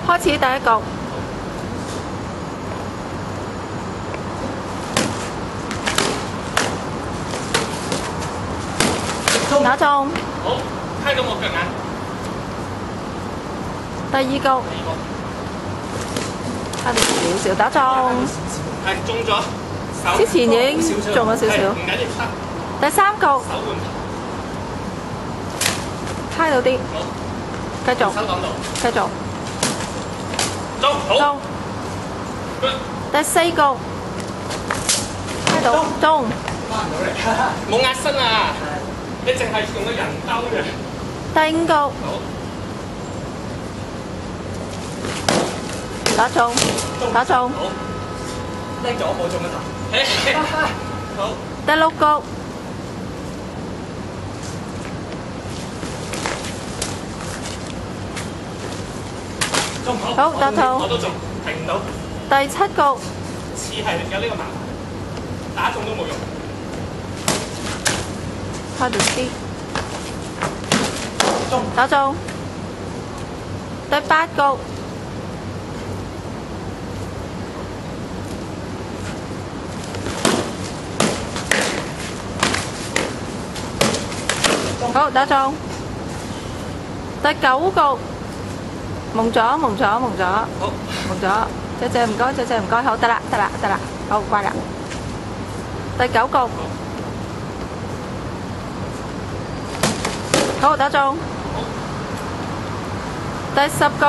開始第一局。打中。 好，睇到我腳眼。 第二局。差啲少少打中。 係中咗。 之前已經中咗少少。 唔緊要， 第三局。 手換。 猜到啲。 好。 繼續。 手擋到。 繼續。 中。好。 中。第四局。猜到。中。 翻唔到嚟。冇壓身啊！你淨係用個人兜嘅。 第五局。 好。 打中。打中。 好。叻咗，冇中一頭。好。 第六局。 中好。 好，打中。 我都中，停唔到。 第七局。 似係有呢個麻煩，打中都冇用。 差啲啲。 中。 打中。第八局。好，打中。第九局。蒙咗，蒙咗，蒙咗。 好。 蒙咗。謝謝唔該，謝謝唔該，好得啦，得啦，得啦，好乖啦。第九局。好，打中。第十局。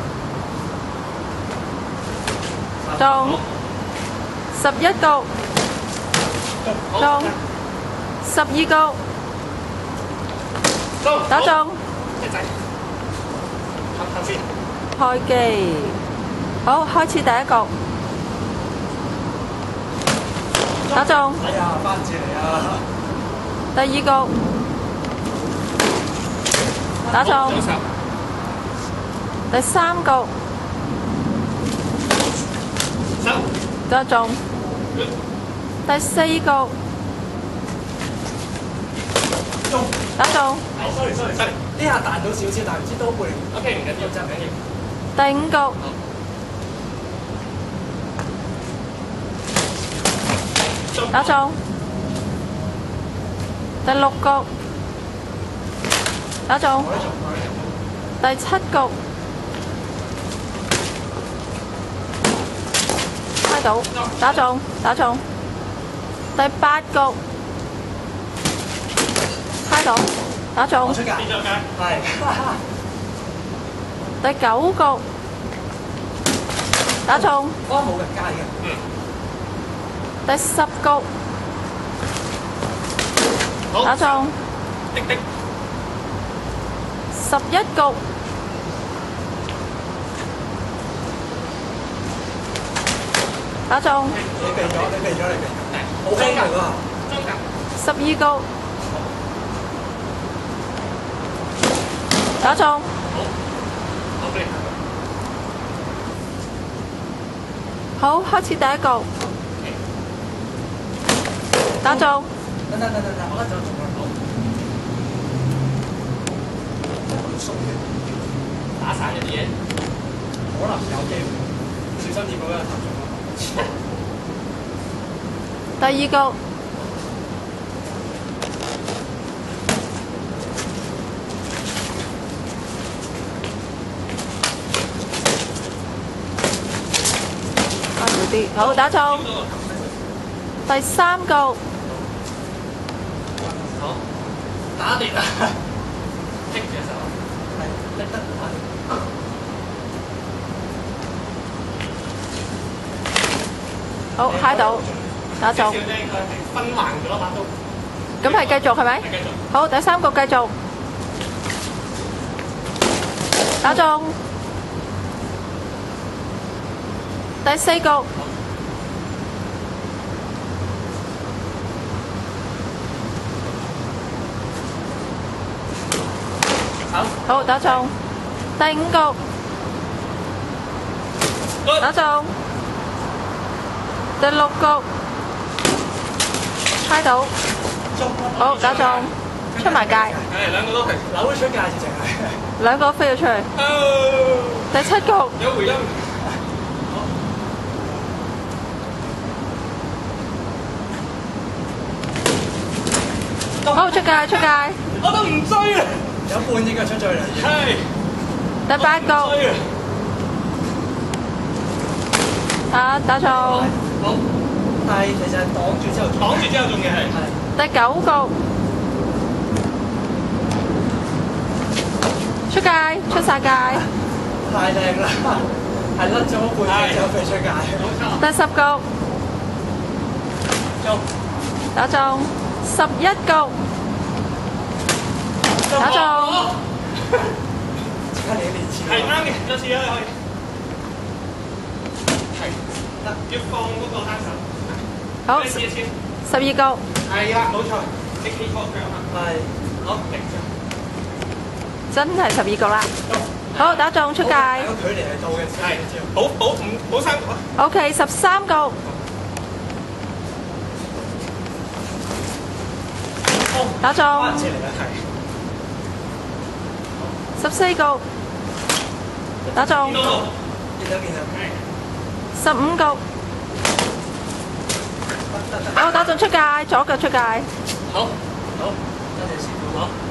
中。11局。中。12局。打中。 隻仔。行先。 開機。好，開始第一局。打中。 哎呀，班字嚟啊！ 第二局。打中。第三局。打中。第四局。打中。 sorry，呢下彈到少少，但係唔知都會。OK， 唔緊要，真係唔緊要。 第五局。打中。第六局。打中。第七局。猜到。打中。打中。第八局。猜到。打中。 出界。係。 第九局。打中。 冇人界嘅。 第十局。打中。 滴滴。 11局。打中。 你避咗。好輕㗎嗰下。 12局。打中。好，開始第一局。打中。 等，我一陣仲有好。鬆嘅，打散一啲嘢，可能有機會。小心啲嗰個頭中。 第二局。好，打中。第三局。 好，打跌啦！棘住手，係拎得快。 好，揩到，打中。 少啫，應該係分橫咗把刀。 咁係繼續係咪？ 係繼續。 好，第三局繼續。打中。第四局。好，打中。第五局。打中。第六局。猜到。好，打中。 出埋界， 係兩個都係扭咗出界，直情係。 兩個飛咗出去。第7局有回音。 好，出界出界。 我都唔追啊！有半隻腳出咗嚟啦。係。 第8局。打中。 好。係，其實擋住之後中嘅係。 第9局。出界，出晒界。 太靚啦！係甩咗半隻之後飛出界。 第10局。 中。 打中。11局。打中。 即刻你連次。係啱嘅，有次啦可以。係得，要放嗰個單手。好 ，12局。 係啦，冇錯，你企錯腳啦。係，好，停住。 真係12局啦。好，打中出界。 個距離係到嘅，係，補3局啊。 OK， 13局。打中。14局。打中。 見到。 15局。好，打中出界，左腳出界。 好，多謝師傅。好。